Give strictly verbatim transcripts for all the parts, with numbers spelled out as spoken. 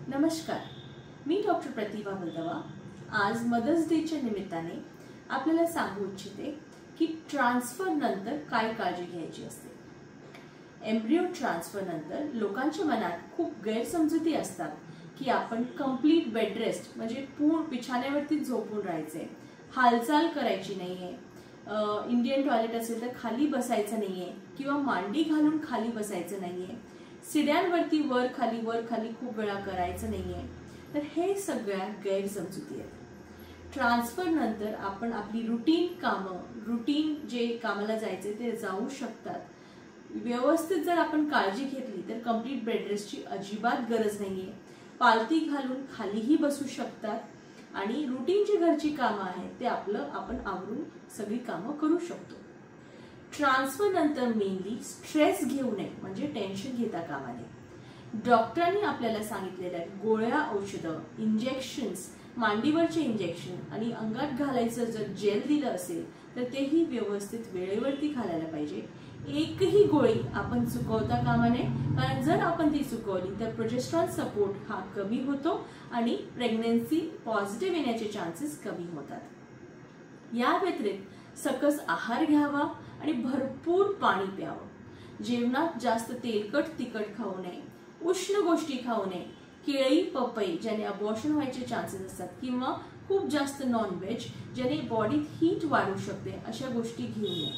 नमस्कार, मी डॉक्टर प्रतिभा बलदवा आज मदर्स डेच्या निमित्ताने आपल्याला सांगू इच्छिते की ट्रान्सफर नंतर काय काळजी घ्यायची असते। एम्ब्रियो ट्रान्सफर नंतर लोकांच्या मनात खूप गैरसमजुती असतात की आपण कंप्लीट बेड रेस्ट म्हणजे पूर्ण बिछाण्यावरती झोपून राहायचे, हालचाल करायची नाहीये, इंडियन टॉयलेट असेल तर खाली बसायचं नाहीये किंवा मांडी घालून खाली बसायचं नाहीये, सिड्यांवरती वर खाली वर खाली खूप वेळा करायचं नाहीये। तर हे सगळ्या गैरसमजुती आहेत। ट्रान्सफर नंतर आपण आपली रुटीन कामं रुटीन जे कामाला जायचे ते जाऊ शकतात। व्यवस्थित जर आपण काळजी घेतली तर कंप्लीट बेड रेस्टची अजिबात गरज नाहीये। पालथी घालून खालीही बसू शकतात आणि रुटीन जी घरची कामं आहेत ते आपलं आपण आवरून सगळी कामं करू शकतो। ट्रान्सफर नंतर मेनली स्ट्रेस घेऊ नये म्हणजे टेन्शन घेता कामा नये। डॉक्टरांनी आपल्याला सांगितलेल्या गोळ्या, औषधं, इंजेक्शन्स, मांडीवरचे इंजेक्शन आणि अंगात घालायचं जर जेल दिलं असेल तर तेही व्यवस्थित वेळेवरती घालायला पाहिजे। एकही गोळी आपण चुकवता कामा नये, कारण जर आपण ती चुकवली तर प्रोजेस्टेरॉन सपोर्ट हा कमी होतो आणि प्रेग्नन्सी पॉझिटिव्ह येण्याचे चान्सेस कमी होतात। या व्यतिरिक्त सकस आहार घ्यावा आणि भरपूर पाणी प्यावं। जेवणात जास्त तेलकट तिखट खाऊ नये, उष्ण गोष्टी खाऊ नये, केळी, पपई ज्याने अबॉर्शन व्हायचे चान्सेस असतात किंवा खूप जास्त नॉन व्हेज ज्याने बॉडीत हीट वाढू शकते अशा गोष्टी घेऊ नये।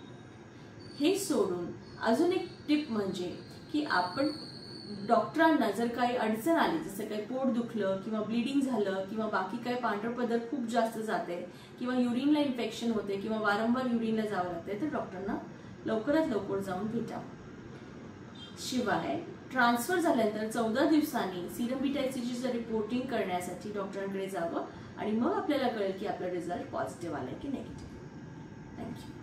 हे सोडून अजून एक टिप म्हणजे की आपण डॉक्टरांना जर काही अडचण आली, जसं काही पोट दुखलं किंवा ब्लीडिंग झालं किंवा बाकी काही पांढरं पदर खूप जास्त जाते किंवा युरिनला इन्फेक्शन होते किंवा वारंवार युरिनला जावं लागते तर डॉक्टरांना लवकरात लवकर जाऊन भेटावं। शिवाय ट्रान्सफर झाल्यानंतर चौदा दिवसांनी सीरम बीटा एसीजीचं रिपोर्टिंग करण्यासाठी डॉक्टरांकडे जावं आणि मग आपल्याला कळेल की आपला रिझल्ट पॉझिटिव्ह आलाय की निगेटिव्ह। थँक्यू।